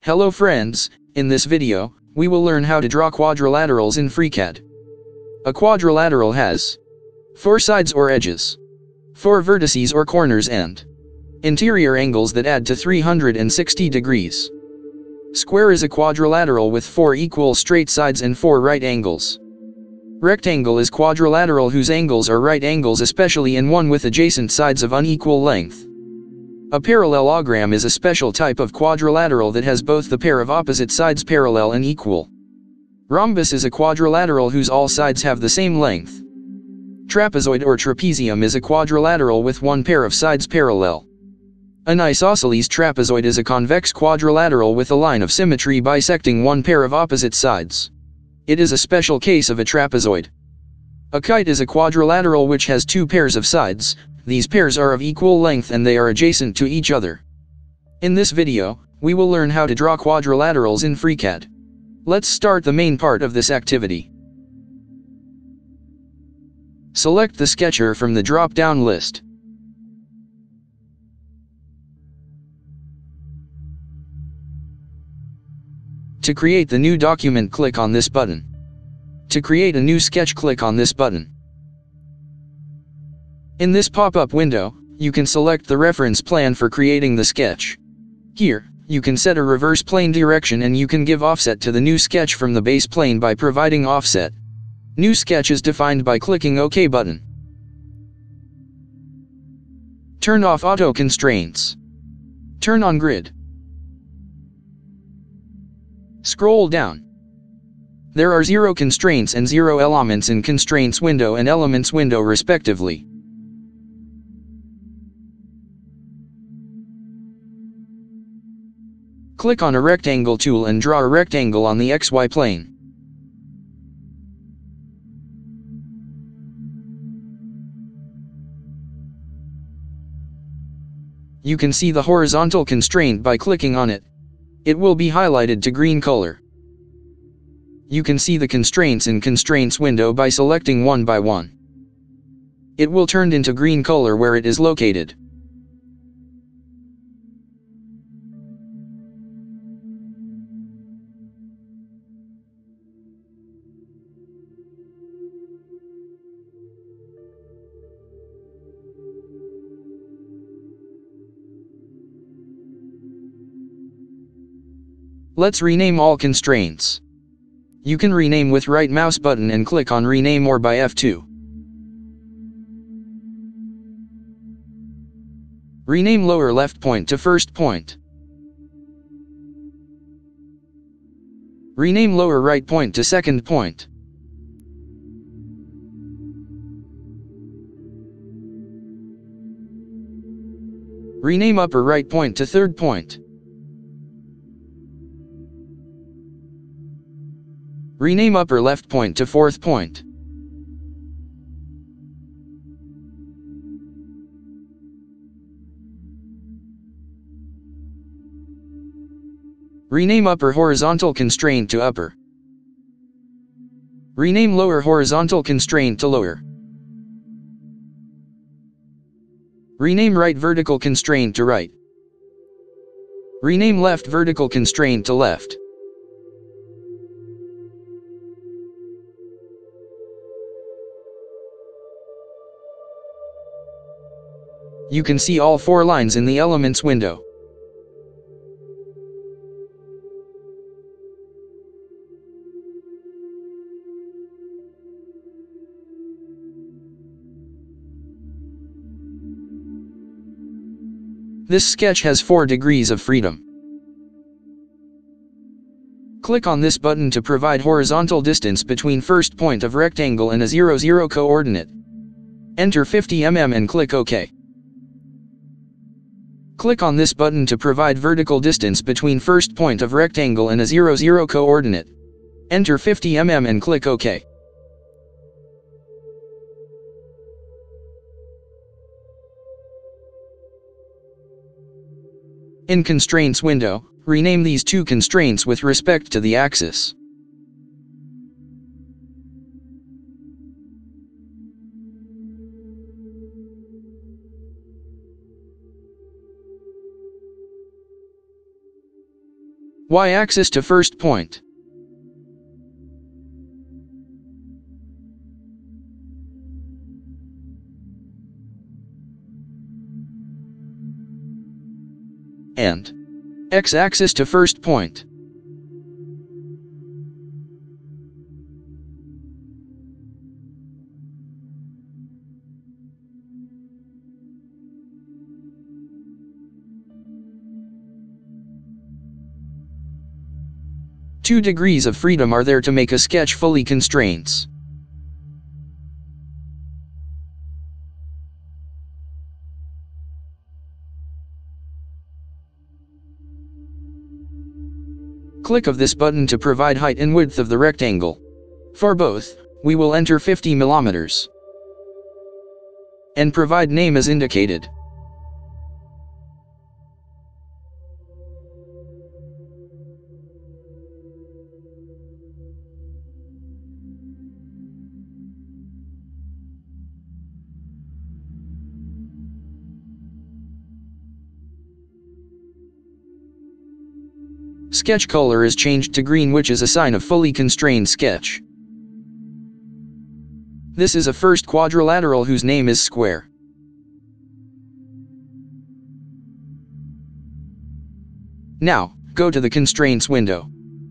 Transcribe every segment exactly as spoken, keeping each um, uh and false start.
Hello friends, in this video, we will learn how to draw quadrilaterals in FreeCAD. A quadrilateral has four sides or edges, four vertices or corners and interior angles that add to three hundred sixty degrees. Square is a quadrilateral with four equal straight sides and four right angles. Rectangle is quadrilateral whose angles are right angles, especially in one with adjacent sides of unequal length. A parallelogram is a special type of quadrilateral that has both the pair of opposite sides parallel and equal. Rhombus is a quadrilateral whose all sides have the same length. Trapezoid or trapezium is a quadrilateral with one pair of sides parallel. An isosceles trapezoid is a convex quadrilateral with a line of symmetry bisecting one pair of opposite sides. It is a special case of a trapezoid. A kite is a quadrilateral which has two pairs of sides. These pairs are of equal length and they are adjacent to each other. In this video, we will learn how to draw quadrilaterals in FreeCAD. Let's start the main part of this activity. Select the sketcher from the drop-down list. To create the new document, click on this button. To create a new sketch, click on this button. In this pop-up window, you can select the reference plan for creating the sketch. Here, you can set a reverse plane direction and you can give offset to the new sketch from the base plane by providing offset. New sketch is defined by clicking OK button. Turn off auto constraints. Turn on grid. Scroll down. There are zero constraints and zero elements in constraints window and elements window respectively. Click on a rectangle tool and draw a rectangle on the X Y plane. You can see the horizontal constraint by clicking on it. It will be highlighted to green color. You can see the constraints in Constraints window by selecting one by one. It will turn into green color where it is located. Let's rename all constraints. You can rename with right mouse button and click on Rename or by F two. Rename lower left point to first point. Rename lower right point to second point. Rename upper right point to third point. Rename upper left point to fourth point. Rename upper horizontal constraint to upper. Rename lower horizontal constraint to lower. Rename right vertical constraint to right. Rename left vertical constraint to left. You can see all four lines in the Elements window. This sketch has four degrees of freedom. Click on this button to provide horizontal distance between first point of rectangle and a zero zero coordinate. Enter fifty millimeters and click OK. Click on this button to provide vertical distance between first point of rectangle and a zero zero coordinate. Enter fifty millimeters and click OK. In Constraints window, rename these two constraints with respect to the axis. Y-axis to first point. And X-axis to first point. Two degrees of freedom are there to make a sketch fully constraints. Click of this button to provide height and width of the rectangle. For both, we will enter fifty millimeters. And provide name as indicated. Sketch color is changed to green, which is a sign of fully constrained sketch. This is a first quadrilateral whose name is square. Now, go to the constraints window.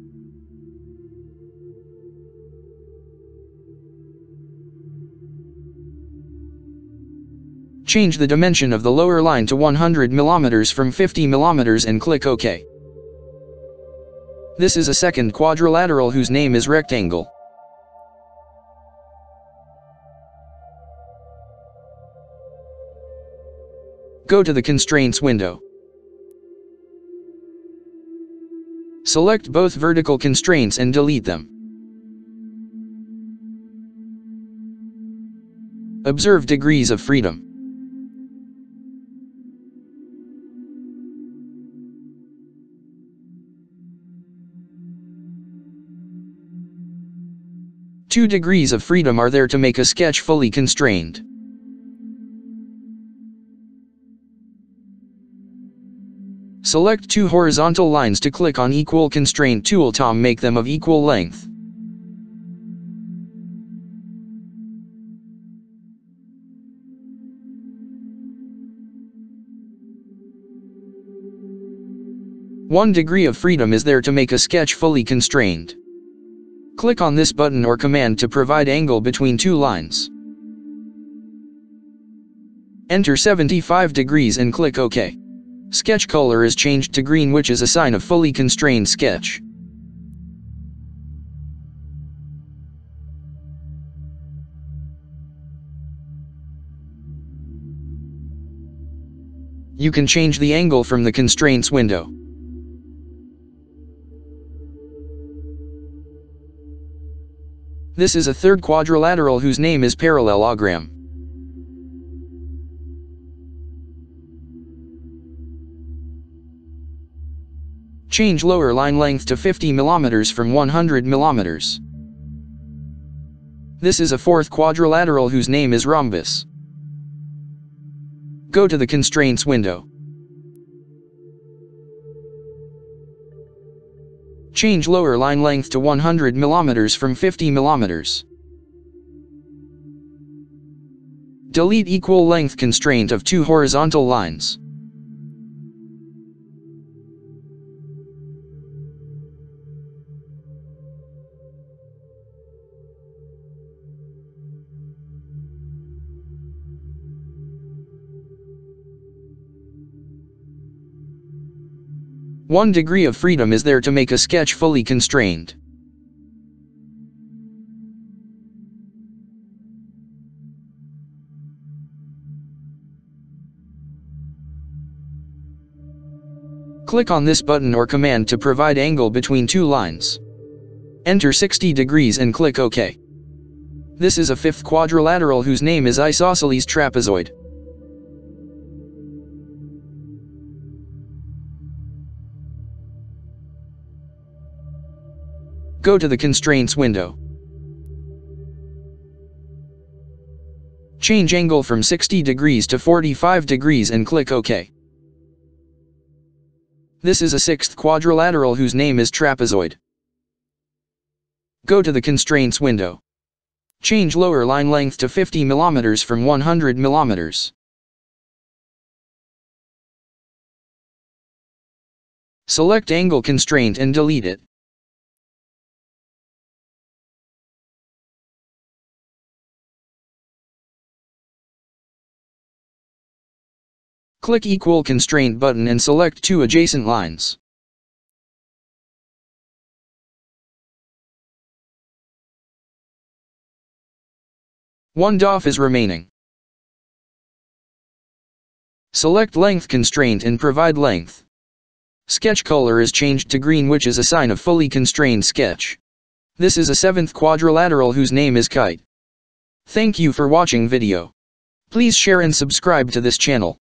Change the dimension of the lower line to one hundred millimeters from fifty millimeters and click OK. This is a second quadrilateral whose name is rectangle. Go to the constraints window. Select both vertical constraints and delete them. Observe degrees of freedom. Two degrees of freedom are there to make a sketch fully constrained. Select two horizontal lines to click on Equal Constraint tool to make them of equal length. One degree of freedom is there to make a sketch fully constrained. Click on this button or command to provide angle between two lines. Enter seventy-five degrees and click OK. Sketch color is changed to green, which is a sign of fully constrained sketch. You can change the angle from the constraints window. This is a third quadrilateral whose name is parallelogram. Change lower line length to fifty millimeters from one hundred millimeters. This is a fourth quadrilateral whose name is rhombus. Go to the constraints window. Change lower line length to one hundred millimeters from fifty millimeters. Delete equal length constraint of two horizontal lines. One degree of freedom is there to make a sketch fully constrained. Click on this button or command to provide angle between two lines. Enter sixty degrees and click OK. This is a fifth quadrilateral whose name is isosceles trapezoid. Go to the constraints window. Change angle from sixty degrees to forty-five degrees and click OK. This is a sixth quadrilateral whose name is trapezoid. Go to the constraints window. Change lower line length to fifty millimeters from one hundred millimeters. Select angle constraint and delete it. Click Equal Constraint button and select two adjacent lines. One D O F is remaining. Select Length Constraint and provide length. Sketch color is changed to green, which is a sign of fully constrained sketch. This is a seventh quadrilateral whose name is kite. Thank you for watching video. Please share and subscribe to this channel.